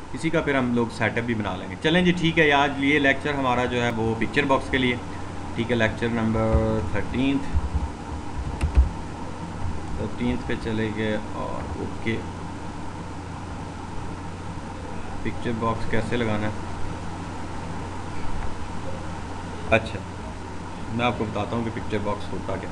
इसी का फिर हम लोग सेटअप भी बना लेंगे। चलें जी, ठीक है। आज ये लेक्चर हमारा जो है वो पिक्चर बॉक्स के लिए, ठीक है। लेक्चर नंबर 13 पे चले गए। और ओके, पिक्चर बॉक्स कैसे लगाना है? अच्छा, मैं आपको बताता हूँ कि पिक्चर बॉक्स होता क्या।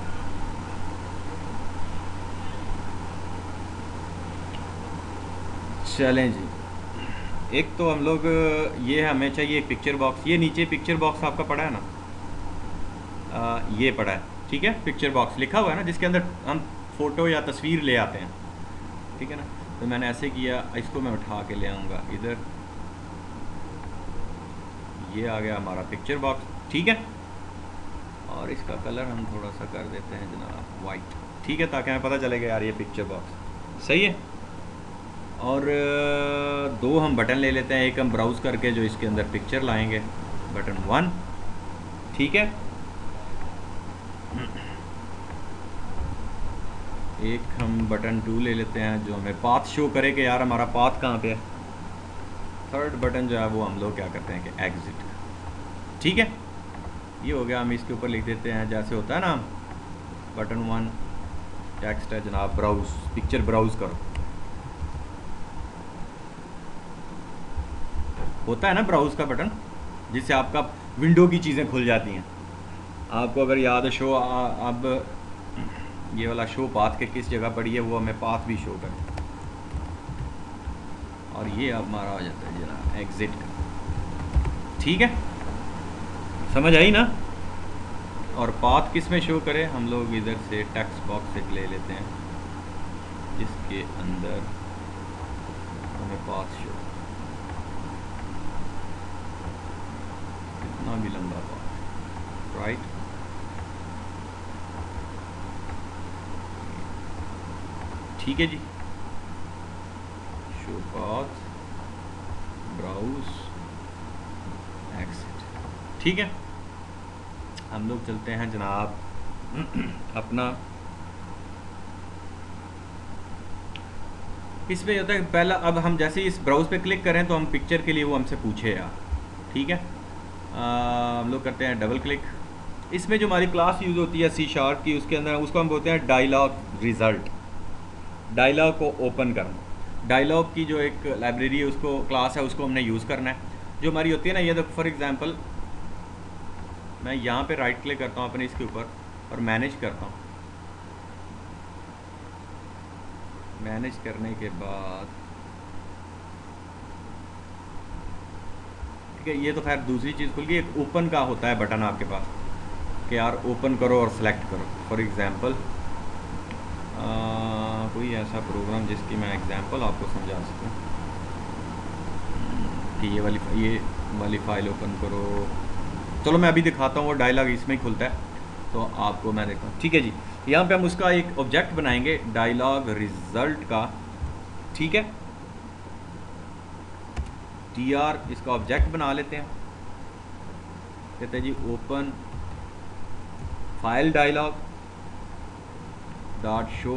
चलें जी, एक तो हम लोग, ये हमें चाहिए एक पिक्चर बॉक्स। ये नीचे पिक्चर बॉक्स आपका पड़ा है ना, ये पड़ा है, ठीक है। पिक्चर बॉक्स लिखा हुआ है ना, जिसके अंदर हम फ़ोटो या तस्वीर ले आते हैं, ठीक है ना। तो मैंने ऐसे किया, इसको मैं उठा के ले आऊँगा इधर, ये आ गया हमारा पिक्चर बॉक्स, ठीक है। और इसका कलर हम थोड़ा सा कर देते हैं जनाब वाइट, ठीक है, ताकि हमें पता चलेगा यार ये पिक्चर बॉक्स सही है। और दो हम बटन ले लेते हैं। एक हम ब्राउज़ करके जो इसके अंदर पिक्चर लाएंगे, बटन 1, ठीक है। एक हम बटन 2 ले लेते हैं जो हमें पाथ शो करे कि यार हमारा पाथ कहाँ पे है। थर्ड बटन जो है वो हम लोग क्या करते हैं कि एग्ज़िट, ठीक है। ये हो गया। हम इसके ऊपर लिख देते हैं जैसे होता है ना, बटन 1 टेक्स्ट है जनाब, ब्राउज़, पिक्चर ब्राउज़ करो, होता है ना ब्राउज़ का बटन, जिससे आपका विंडो की चीज़ें खुल जाती हैं। आपको अगर याद है शो, अब ये वाला शो पाथ के किस जगह पड़ी है, वो हमें पाथ भी शो करे। और ये अब हमारा हो जाता है जनाब एग्ज़िट का, ठीक है। समझ आई ना। और पाथ किस में शो करे, हम लोग इधर से टेक्स्ट बॉक्स एक ले लेते हैं जिसके अंदर हमें पाथ शो, कितना भी लंबा पाथ, राइट। ठीक है जी, शो पाथ, ब्राउज, एग्जिट, ठीक है। हम लोग चलते हैं जनाब अपना, इसमें होता है पहला, अब हम जैसे इस ब्राउज़ पे क्लिक करें तो हम पिक्चर के लिए वो हमसे पूछे यार, ठीक है। हम लोग करते हैं डबल क्लिक। इसमें जो हमारी क्लास यूज़ होती है C# की, उसके अंदर उसको हम बोलते हैं डायलॉग रिज़ल्ट। डायलॉग को ओपन करना, डायलॉग की जो एक लाइब्रेरी है, उसको क्लास है, उसको हमने यूज़ करना है। जो हमारी होती है ना, ये देखो फॉर एग्ज़ाम्पल मैं यहाँ पे राइट क्लिक करता हूँ अपने इसके ऊपर और मैनेज करता हूँ। मैनेज करने के बाद ठीक है, ये तो खैर दूसरी चीज़ खुल गई। एक ओपन का होता है बटन आपके पास कि यार ओपन करो और सेलेक्ट करो। फॉर एग्ज़ाम्पल कोई ऐसा प्रोग्राम जिसकी मैं एग्ज़ाम्पल आपको समझा सकूँ कि ये वाली फ़ाइल ओपन करो। चलो मैं अभी दिखाता हूँ, वो डायलॉग इसमें ही खुलता है तो आपको मैं देखता हूँ, ठीक है जी। यहाँ पे हम उसका एक ऑब्जेक्ट बनाएंगे डायलॉग रिज़ल्ट का, ठीक है। TR इसका ऑब्जेक्ट बना लेते हैं, कहते हैं जी open file dialog dot show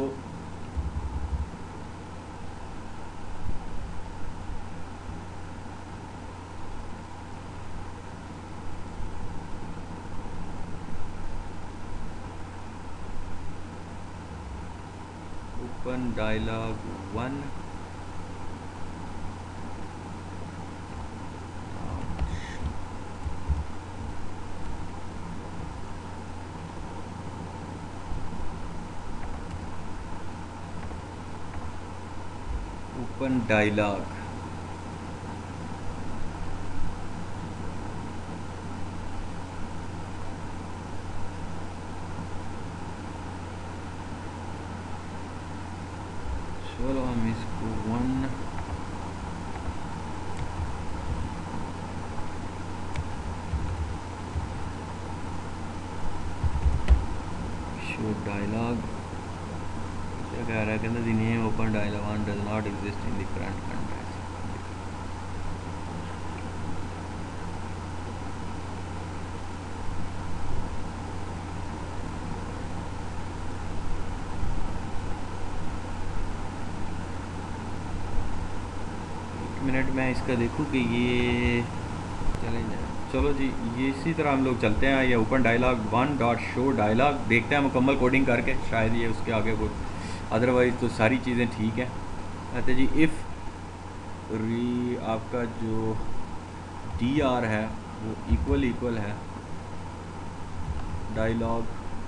open dialog 1 open dialog चलो हम इसको 1 शो डायलॉग क्या कह रहा है, कहते the name open dialog 1 does not exist in the current context. Minute मैं इसका देखूँ कि ये चले जाए। चलो जी, ये इसी तरह हम लोग चलते हैं। ये ओपन डायलॉग 1.शो डायलॉग देखते हैं मुकम्मल कोडिंग करके, शायद ये उसके आगे वो, अदरवाइज़ तो सारी चीज़ें ठीक हैं। अच्छा जी, इफ़ री आपका जो डी आर है वो इक्वल है डायलॉग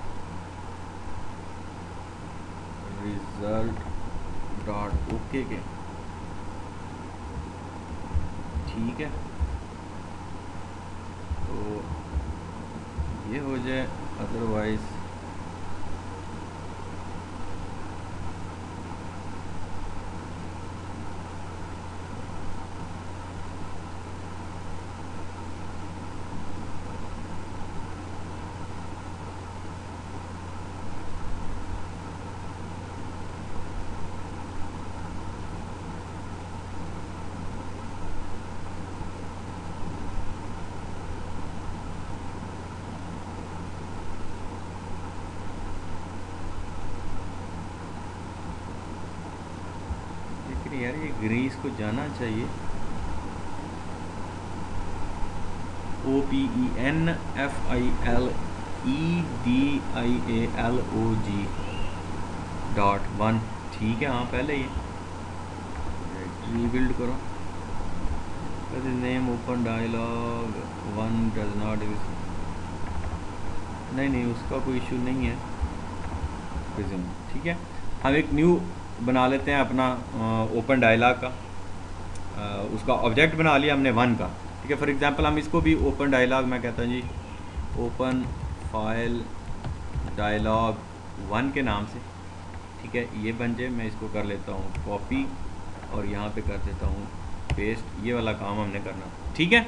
रिजल्ट डॉट ओके के, ठीक है, तो ये हो जाए, अदरवाइज़ यार ये ग्रीस को जाना चाहिए। OPENFILEDIALOG.1, ठीक है। हाँ, पहले ये रीबिल्ड करो, name open dialog 1 does not use, नहीं उसका कोई इशू नहीं है, रिज्यूम, ठीक है। हम एक न्यू बना लेते हैं अपना ओपन डायलॉग का, उसका ऑब्जेक्ट बना लिया हमने 1 का, ठीक है। फॉर एग्जांपल हम इसको भी ओपन डायलॉग, मैं कहता हूँ जी ओपन फाइल डायलॉग 1 के नाम से, ठीक है, ये बन जाए। मैं इसको कर लेता हूँ कॉपी और यहाँ पे कर देता हूँ पेस्ट, ये वाला काम हमने करना, ठीक है।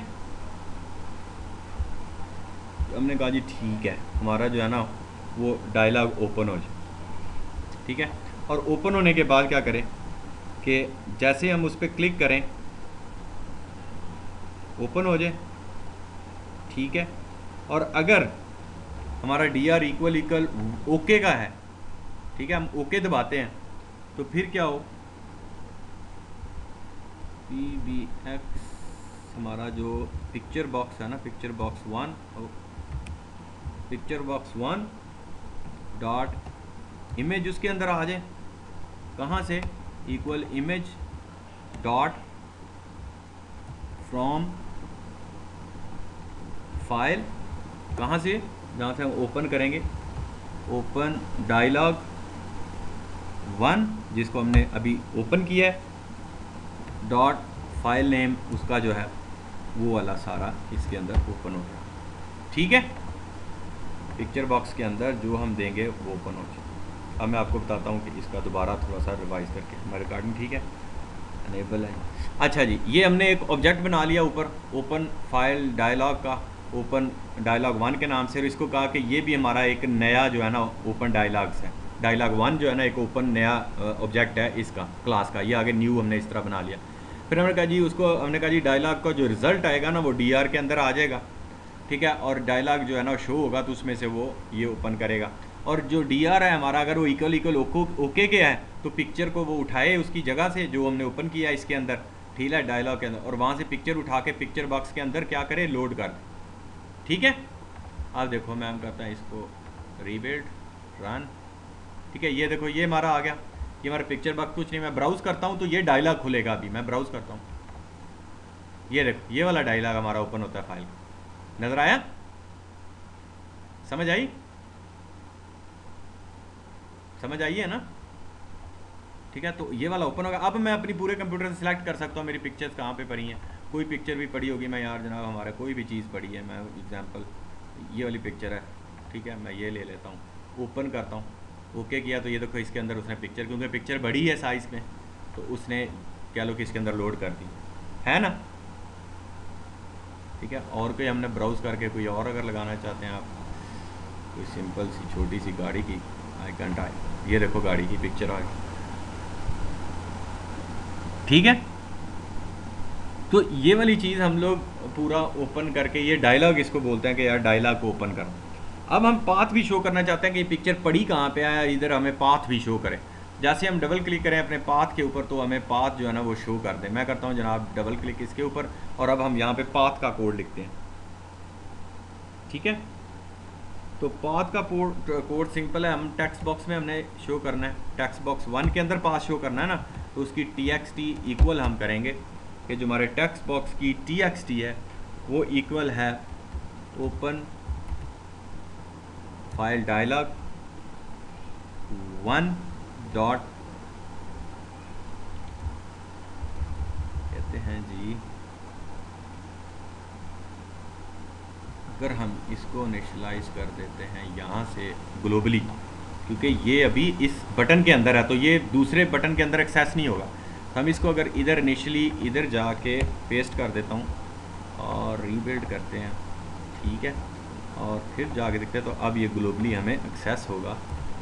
हमने कहा जी ठीक है, हमारा जो है ना वो डायलॉग ओपन हो जाए, ठीक है। और ओपन होने के बाद क्या करें कि जैसे हम उस पर क्लिक करें ओपन हो जाए, ठीक है। और अगर हमारा डी आर इक्वल ओके का है, ठीक है, हम ओके दबाते हैं तो फिर क्या हो, PBX हमारा जो पिक्चर बॉक्स है ना, पिक्चर बॉक्स 1 डॉट इमेज उसके अंदर आ जाए। कहाँ से? Equal image dot from file, कहाँ से? जहाँ से हम ओपन करेंगे, ओपन डायलॉग 1 जिसको हमने अभी ओपन किया है, डॉट फाइल नेम उसका जो है वो वाला सारा इसके अंदर ओपन हो गया, ठीक है। पिक्चर बॉक्स के अंदर जो हम देंगे वो ओपन हो जाए। अब मैं आपको बताता हूँ कि इसका दोबारा थोड़ा सा रिवाइज करके, हमारे रिकॉर्डिंग ठीक है, अनेबल है। अच्छा जी, ये हमने एक ऑब्जेक्ट बना लिया ऊपर ओपन फाइल डायलॉग का, ओपन डायलॉग 1 के नाम से, और इसको कहा कि ये भी हमारा एक नया जो है ना ओपन डायलॉग्स है। डायलॉग 1 जो है ना एक ओपन नया ऑब्जेक्ट है इसका क्लास का, ये आगे न्यू हमने इस तरह बना लिया। फिर हमने कहा जी उसको, हमने कहा जी डायलॉग का जो रिज़ल्ट आएगा ना वो DR के अंदर आ जाएगा, ठीक है, और डायलॉग जो है ना शो होगा तो उसमें से वो ये ओपन करेगा। और जो DR है हमारा, अगर वो इक्वल ओके के है तो पिक्चर को वो उठाए उसकी जगह से जो हमने ओपन किया इसके अंदर, ठीक है, डायलॉग के अंदर, और वहाँ से पिक्चर उठा के पिक्चर बॉक्स के अंदर क्या करे, लोड कर दे, ठीक है। अब देखो मैं हम करता है इसको रीबिल्ड रन, ठीक है, ये देखो ये हमारा आ गया, ये हमारा पिक्चर बॉक्स कुछ नहीं। मैं ब्राउज़ करता हूँ तो ये डायलॉग खुलेगा, अभी मैं ब्राउज़ करता हूँ, ये देखो ये वाला डायलॉग हमारा ओपन होता है फाइल का, नज़र आया, समझ आई, समझ आई है ना, ठीक है। तो ये वाला ओपन होगा। अब मैं अपनी पूरे कंप्यूटर से सिलेक्ट कर सकता हूँ मेरी पिक्चर्स कहाँ पे पड़ी हैं। कोई पिक्चर भी पड़ी होगी, मैं यार जनाब हमारा कोई भी चीज़ पड़ी है, मैं एग्जांपल ये वाली पिक्चर है, ठीक है, मैं ये ले लेता हूँ, ओपन करता हूँ, ओके किया तो ये देखो इसके अंदर उसने पिक्चर, क्योंकि पिक्चर बड़ी है साइज़ में, तो उसने क्या लो कि इसके अंदर लोड कर दी है ना, ठीक है। और कोई हमने ब्राउज़ करके कोई और अगर लगाना चाहते हैं आप, कोई सिंपल सी छोटी सी गाड़ी की आइकन टाइप, ये देखो गाड़ी की पिक्चर आ गई, ठीक है। तो ये वाली चीज़ हम लोग पूरा ओपन करके, ये डायलॉग इसको बोलते हैं कि यार डायलॉग को ओपन करो। अब हम पाथ भी शो करना चाहते हैं कि ये पिक्चर पड़ी कहाँ पे है, इधर हमें पाथ भी शो करें, जैसे हम डबल क्लिक करें अपने पाथ के ऊपर तो हमें पाथ जो है ना वो शो कर दे। मैं करता हूँ जनाब डबल क्लिक इसके ऊपर, और अब हम यहाँ पे पाथ का कोड लिखते हैं। ठीक है, तो पाथ का कोड सिंपल है, हम टेक्स्ट बॉक्स में हमने शो करना है, टेक्स्ट बॉक्स 1 के अंदर पाथ शो करना है ना, तो उसकी txt इक्वल हम करेंगे कि जो हमारे टेक्स्ट बॉक्स की txt है वो इक्वल है ओपन फाइल डायलॉग 1 डॉट कहते हैं जी, अगर हम इसको इनिशियलाइज कर देते हैं यहाँ से ग्लोबली, क्योंकि ये अभी इस बटन के अंदर है तो ये दूसरे बटन के अंदर एक्सेस नहीं होगा, तो हम इसको अगर इधर इनिशियली इधर जाके पेस्ट कर देता हूँ और रीबिल्ड करते हैं, ठीक है, और फिर जाके देखते हैं तो अब ये ग्लोबली हमें एक्सेस होगा।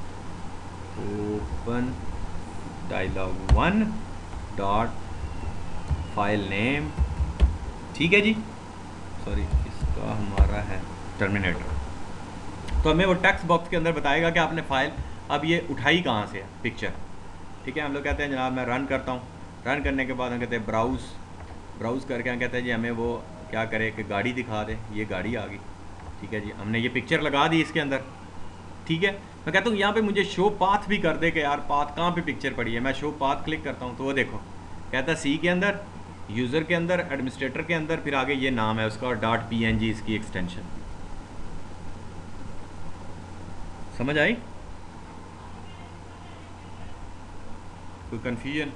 Open dialog 1 dot file name, ठीक है जी, सॉरी इसका हमारा है टर्मिनेटर, तो हमें वो टेक्स्ट बॉक्स के अंदर बताएगा कि आपने फाइल अब ये उठाई कहाँ से है पिक्चर। ठीक है, हम लोग कहते हैं जनाब मैं रन करता हूँ, रन करने के बाद हम कहते हैं ब्राउज़ करके हम कहते हैं जी हमें वो क्या करे कि गाड़ी दिखा दे, ये गाड़ी आ गई। ठीक है जी, हमने ये पिक्चर लगा दी इसके अंदर। ठीक है, मैं कहता हूँ यहाँ पे मुझे शो पाथ भी कर दे कि यार पाथ कहाँ पे पिक्चर पड़ी है। मैं शो पाथ क्लिक करता हूँ तो वो देखो कहता है सी के अंदर, यूज़र के अंदर, एडमिनिस्ट्रेटर के अंदर, फिर आगे ये नाम है उसका और .png इसकी एक्सटेंशन। समझ आई? कोई कन्फ्यूजन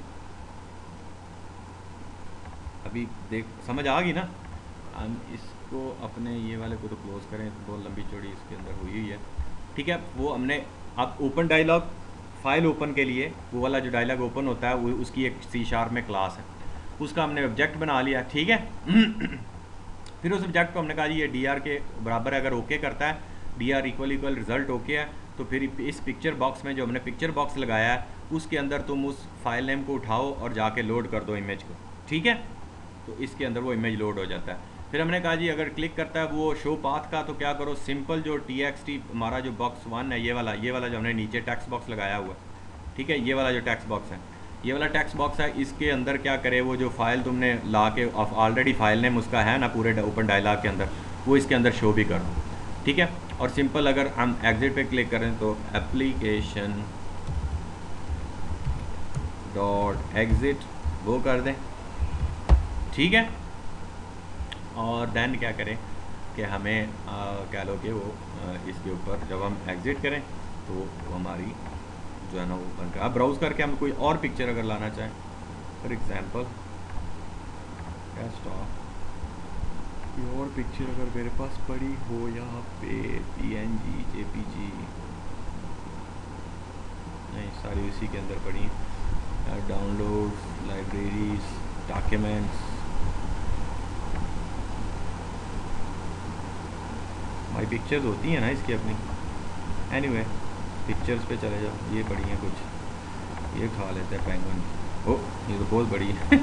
अभी देख समझ आ गई ना? हम इसको अपने ये वाले को तो क्लोज करें, तो बहुत लंबी चौड़ी इसके अंदर हुई है। ठीक है, वो हमने अब ओपन डायलॉग फाइल ओपन के लिए वो वाला जो डायलॉग ओपन होता है वो उसकी एक C# में क्लास है, उसका हमने ऑब्जेक्ट बना लिया। ठीक है फिर उस ऑब्जेक्ट को हमने कहा जी ये dr के बराबर है, अगर ओके करता है dr इक्वल रिजल्ट ओके है, तो फिर इस पिक्चर बॉक्स में जो हमने पिक्चर बॉक्स लगाया है उसके अंदर तुम उस फाइल नेम को उठाओ और जाके लोड कर दो इमेज को। ठीक है, तो इसके अंदर वो इमेज लोड हो जाता है। फिर हमने कहा जी अगर क्लिक करता है वो शो पाथ का, तो क्या करो सिंपल जो txt हमारा जो बॉक्स 1 है, ये वाला जो हमने नीचे टेक्स्ट बॉक्स लगाया हुआ है, ठीक है, ये वाला जो टेक्स्ट बॉक्स है, ये वाला टेक्स्ट बॉक्स है, इसके अंदर क्या करे वो जो फाइल तुमने ला के ऑलरेडी फाइल नेम उसका है ना पूरे ओपन डायलॉग के अंदर, वो इसके अंदर शो भी कर दो। ठीक है, और सिंपल अगर हम एग्जिट पे क्लिक करें तो एप्लीकेशन डॉट एग्जिट वो कर दें। ठीक है, और देन क्या करें कि हमें क्या लो कि वो इसके ऊपर जब हम एग्ज़िट करें तो वो हमारी जो है ना वो बन कर, अब ब्राउज़ करके हम कोई और पिक्चर अगर लाना चाहें, फॉर एग्ज़ाम्पल कोई और पिक्चर अगर मेरे पास पड़ी हो यहाँ पे PNG JPG, नहीं सारी उसी के अंदर पड़ी, डाउनलोड लाइब्रेरीज डॉक्यूमेंट्स, भाई पिक्चर्स होती हैं ना इसकी अपनी। एनीवे पिक्चर्स पे चले जाओ, ये बड़ी हैं कुछ, ये खा लेते हैं पेंगुइन। ओ ये तो बहुत बड़ी है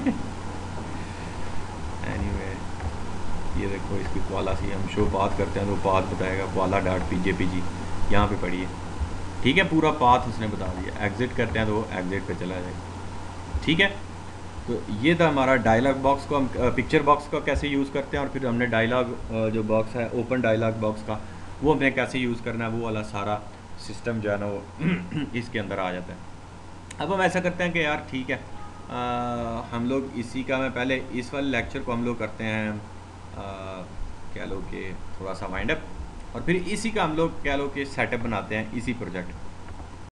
एनीवे ये देखो इसकी क्वाला सी हम शो पाथ करते हैं तो पाथ बताएगा koala.pjpg, यहाँ पे पड़ी है। ठीक है, पूरा पाथ उसने बता दिया। एग्ज़िट करते हैं तो वो एग्ज़िट पे चला जाएगा। ठीक है, तो ये था हमारा डायलॉग बॉक्स को हम पिक्चर बॉक्स का कैसे यूज़ करते हैं, और फिर हमने डायलॉग जो बॉक्स है ओपन डायलॉग बॉक्स का वो हमें कैसे यूज़ करना है, वो वाला सारा सिस्टम जो है ना वो इसके अंदर आ जाता है। अब हम ऐसा करते हैं कि यार ठीक है हम लोग इसी का मैं पहले इस वाले लेक्चर को हम लोग करते हैं कह लो कि थोड़ा सा वाइंड अप, और फिर इसी का हम लोग कह लो कि सेटअप बनाते हैं इसी प्रोजेक्ट।